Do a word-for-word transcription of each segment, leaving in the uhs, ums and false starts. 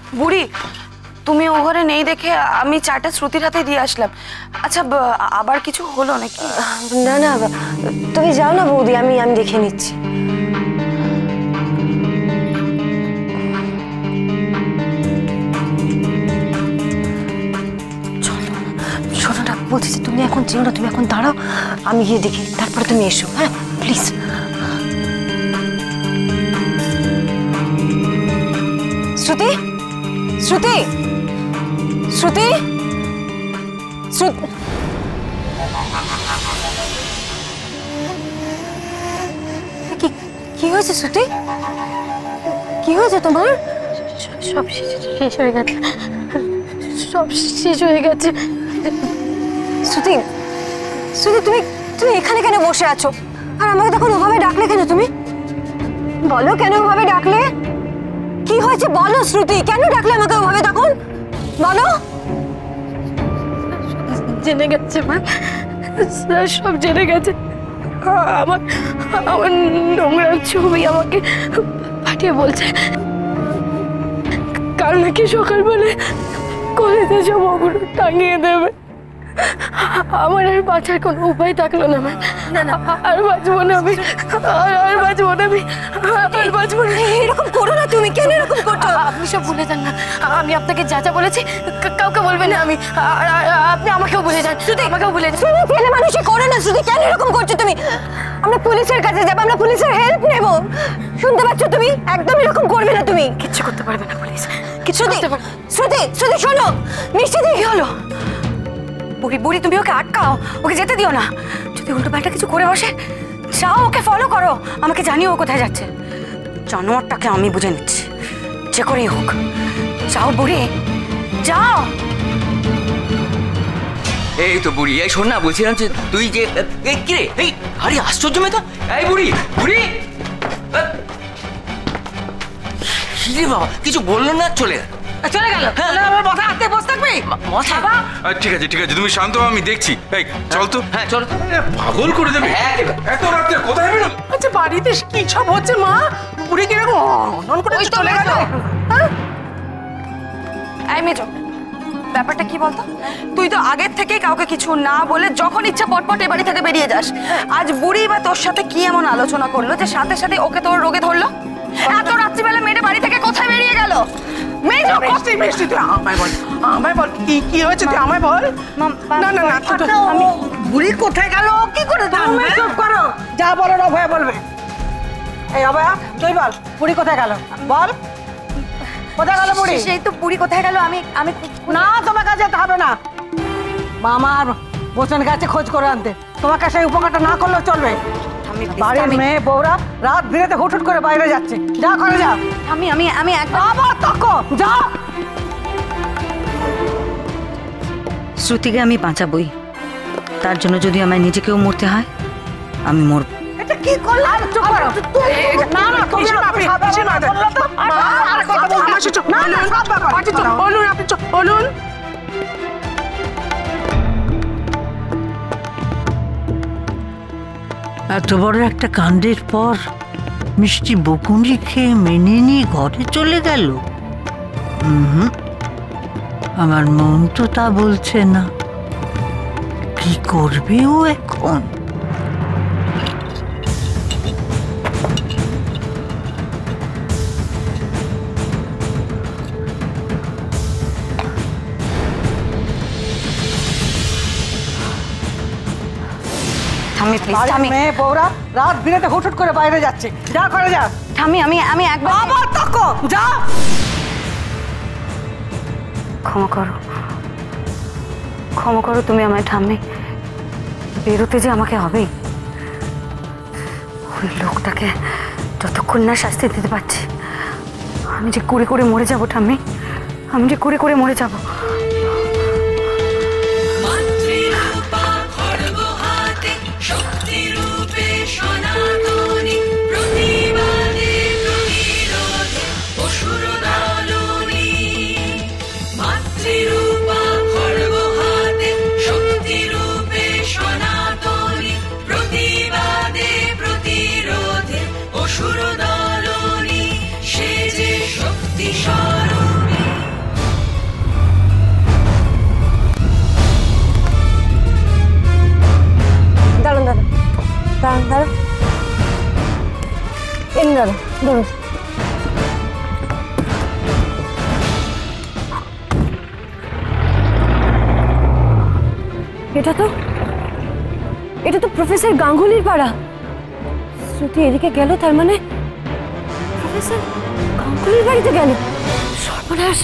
বুড়ি তুমি ও ঘরে নেই দেখে আমি চাটা শ্রুতির হাতে দিয়ে আসলাম। আচ্ছা আবার কিছু হলো নাকি? না না তুমি যাও না বৌদি, আমি আমি দেখে নিচ্ছি। শোনো না, বলছি যে তুমি এখন চেনো না, তুমি এখন দাঁড়াও, আমি গিয়ে দেখি, তারপরে তুমি এসো। হ্যাঁ প্লিজ। শ্রুতি শ্রুতি শ্রুতি শ্রুতি কি কি হয়েছে শ্রুতি? কি হয়েছে তোমার? সব শেষ হয়ে গেছে, সব শেষ হয়ে গেছে। শ্রুতি শ্রুতি তুমি তুমি এখানে কেন বসে আছো? আর আমাকে তখন ওভাবে ডাকলে কেন? তুমি বলো কেন ওভাবে ডাকলে? কি হয়েছে বলো শ্রুতি, কেন ডাকলে আমাকে ওভাবে তখন? বলো। জেনে গেছে মা, সব জেনে গেছে। আমার আমার নোংরা ছবি আমাকে পাঠিয়ে বলছে কাল নাকি সকালবেলা কলেজে সব ওগুলো টাঙিয়ে দেবে। আমার আর বাঁচার কোনো উপায় থাকলো না মা। না না আর বাঁচবো না আমি, আর বাঁচবো না আমি, আর বাঁচবো না। এরকম করো না তুমি, কেন এরকম করছো? আপনি সব ভুলে যান না, আমি আপনাকে যা যা বলেছি কাউকে বলবেন না। আমি আপনি আমাকেও ভুলে যান, শুধু আমাকেও ভুলে যান। তুমি ছেলে মানুষই করে না শুধু, কেন এরকম করছো তুমি? আমরা পুলিশের কাছে যাবো, আমরা পুলিশের হেল্প নেব, শুনতে পাচ্ছ তুমি? একদম এরকম করবে না তুমি। কিচ্ছু করতে পারবে না পুলিশ, কিছু করতে পারবে। শ্রুতি শ্রুতি শোনো, মিষ্টি দিয়ে কি হলো? বুড়ি বুড়ি তুমি ওকে আটকাও, ওকে যেতে দিও না। যদি উল্টো পাল্টা কিছু করে বসে, যাও ওকে ফলো করো, আমাকে জানিও ও কোথায় যাচ্ছে। জানোয়ারটাকে আমি বুঝে নিচ্ছি, যে করেই হোক। যাও বুড়ি যাও। এই তো বুড়ি, এই শোন না, বলছিলাম যে তুই যে এই কি রে, এই আরে আশ্চর্য মেয়ে তো। এই বুড়ি বুড়ি রে বাবা, কিছু বললো না, চলে গেল চলে গেল। আমার মাথা হাতে বসে থাকবে মাথা। ঠিক আছে ঠিক আছে, তুমি শান্ত হও, আমি দেখছি। এই চল তো। হ্যাঁ চল। পাগল করে দেবে এত রাতে, কোথায় বেরো? আচ্ছা বাড়িতে কি সব হচ্ছে মা? বুড়ি কিরকম অনন করে চলে গেল? এই মেজো, ব্যাপারটা কি বলতো? তুই তো আগের থেকে কাউকে কিছু না বলে যখন ইচ্ছা পটপট এ বাড়ি থেকে বেরিয়ে যাস। আজ বুড়ি বা তোর সাথে কি এমন আলোচনা করলো যে সাথে সাথে ওকে তোর রোগে ধরলো? এত রাত্রিবেলা মেয়েটা বাড়ি থেকে কোথায় বেরিয়ে গেল? মেজো মিষ্টি মিষ্টি তুই আমায় বল, আমায় বল কি কি হয়েছে, তুই আমায় বল। না না না আমি বুড়ি কোথায় গেল কি করে জানবে? চুপ করো, যা বলো না ভয় বলবে। এই অভয়া তুই বল, বুড়ি কোথায় গেল বল, কোথায় গেল বুড়ি? সেই তো বুড়ি কোথায় গেল, আমি আমি না তোমাকে যেতে হবে না, মামার বসেন গেছে খোঁজ করে আনতে, তোমাকে সেই উপকারটা না করলেও চলবে। বাড়ির মেয়ে বউরা রাত বিরেতে হুটহুট করে বাইরে যাচ্ছে, যা করে যা। আমি আমি আমি একবার আবার তকো যা। শ্রুতিকে আমি বাঁচাবই, তার জন্য যদি আমায় নিজেকেও মরতে হয় আমি মরব। এটা কি করলে? চুপ করো। না না তুমি না কিছু না বললো তো। আর কথা বলতে আসো, চুপ। না না সব ব্যাপার আচ্ছা চুপ বলুন, আপনি চুপ বলুন। এত বড় একটা কাণ্ডের পর মিষ্টি বকুনি খেয়ে মেনে নিয়ে ঘরে চলে গেল। হুম, আমার মন তো তা বলছে না। কি করবে ও এখন? থামি প্লিজ, থামি। মেয়ে বউরা রাত বিরেতে হুটহুট করে বাইরে যাচ্ছে, যা করে যা। থামি আমি আমি একবার আবার তকো যা। ক্ষমা করো, ক্ষমা করো তুমি আমায়। ঠাম্মি বেরোতে যে আমাকে হবেই। ওই লোকটাকে যতক্ষণ না শাস্তি দিতে পারছি আমি যে করে করে মরে যাবো। ঠাম্মি আমি যে করে করে মরে যাবো। শক্তি স্বরূপী এটা তো এটা তো প্রফেসর গাঙ্গুলির পাড়া। শ্রুতি এদিকে গেল, তার মানে প্রফেসর গাঙ্গুলির বাড়িতে গেল। সর্বনাশ!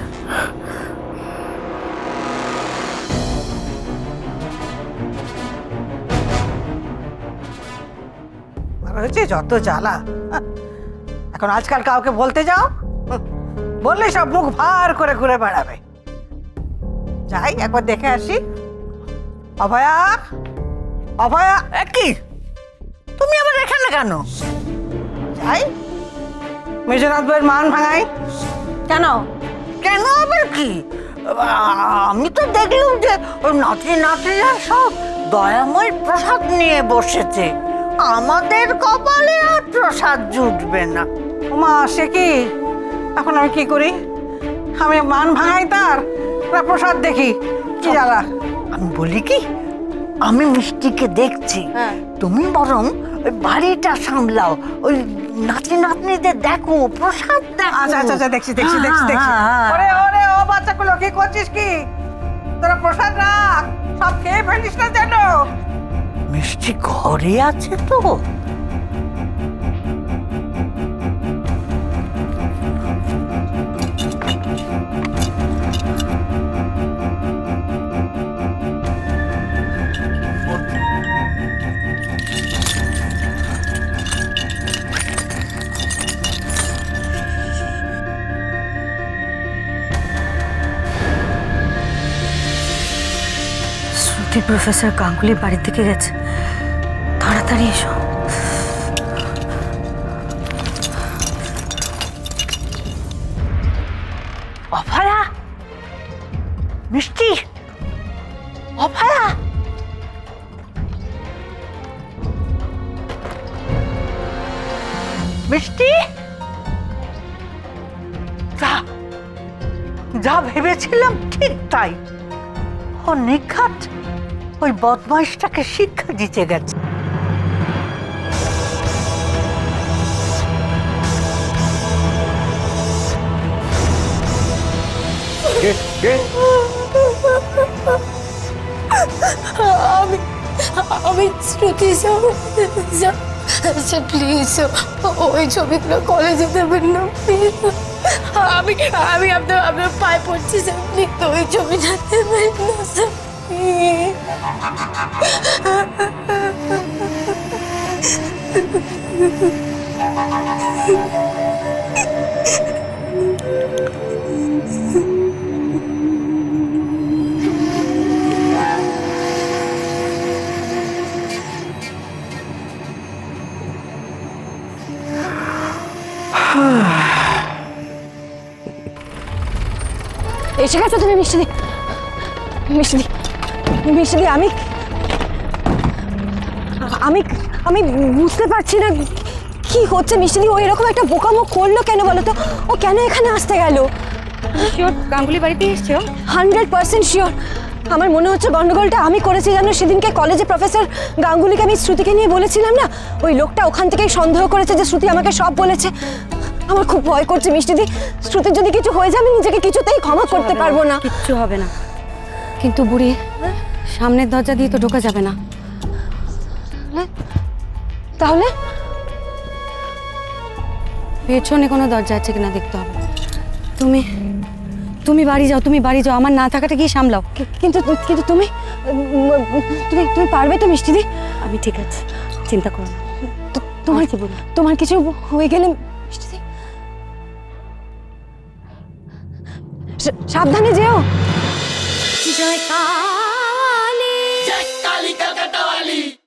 হয়েছে যত জ্বালা। এখন আজকাল কাউকে বলতে যাও, বললে সব মুখ ভার করে ঘুরে বেড়াবে। যাই একবার দেখে আসি। অভয়া, অভয়া, কি তুমি আবার এখানে কেন? যাই মেজনাথ বইয়ের মান ভাঙাই। কেন কেন আবার কি? আমি তো দেখলাম যে ওই নাতি নাতিরা সব দয়াময় প্রসাদ নিয়ে বসেছে। আমাদের কপালে আর প্রসাদ জুটবে না। মা সে কি, এখন আমি কি করি? আমি মান ভাঙাই তার না প্রসাদ দেখি? কি জ্বালা! আমি বলি কি, আমি মিষ্টিকে দেখছি, তুমি বরং ওই বাড়িটা সামলাও, ওই নাতি নাতনিদের দেখো, প্রসাদ দেখো। আচ্ছা আচ্ছা আচ্ছা, দেখছি দেখছি দেখছি দেখছি। ওরে ওরে ও বাচ্চাগুলো, কি করছিস কি? তোরা প্রসাদ রাখ, সব খেয়ে ফেলিস না যেন। মিষ্টি ঘরে আছে তো? শ্রুতি প্রফেসর গাঙ্গুলির বাড়ি থেকে গেছে, তাড়াতাড়ি এসো। অভয়া, মিষ্টি, অভয়া, মিষ্টি, যা যা ভেবেছিলাম ঠিক তাই। ও নিঘাত ওই বদমাইশটাকে শিক্ষা দিতে গেছে। আমি আমি শ্রুতি স্যার প্লিজ ওই ছবিগুলো কলেজে দেবেন না প্লিজ। আমি আমি আপনার আপনার পায়ে পড়ছি স্যার, প্লিজ ওই ছবিটা দেবেন না স্যার। এসে গেছো তুমি মিষ্টি? মিষ্টি মিষ্টি, আমি আমি আমি বুঝতে পারছি না কি হচ্ছে মিষ্টি। ও এরকম একটা বোকামো করলো কেন বলো তো? ও কেন এখানে আসতে গেল? শিওর গাঙ্গুলি বাড়িতে এসছো? Hundred percent sure. আমার মনে হচ্ছে গন্ডগোলটা আমি করেছি জানো। সেদিনকে কলেজে প্রফেসর গাঙ্গুলিকে আমি শ্রুতিকে নিয়ে বলেছিলাম না, ওই লোকটা ওখান থেকেই সন্দেহ করেছে যে শ্রুতি আমাকে সব বলেছে। আমার খুব ভয় করছে মিষ্টিদি, শ্রুতির যদি কিছু হয়ে যায় আমি নিজেকে কিছুতেই ক্ষমা করতে পারবো না। কিচ্ছু হবে না, কিন্তু বুড়ি সামনের দরজা দিয়ে তো ঢোকা যাবে না। তাহলে পেছনে কোনো দরজা আছে কিনা দেখতে হবে। তুমি তুমি বাড়ি যাও, তুমি বাড়ি যাও, আমার না থাকাটা গিয়ে সামলাও। কিন্তু কিন্তু তুমি তুমি তুমি পারবে তো মিষ্টিদি? আমি ঠিক আছে, চিন্তা করো না। তোমার কি বলি, তোমার কিছু হয়ে গেলে মিষ্টিদি সাবধানে যেও। জয়কার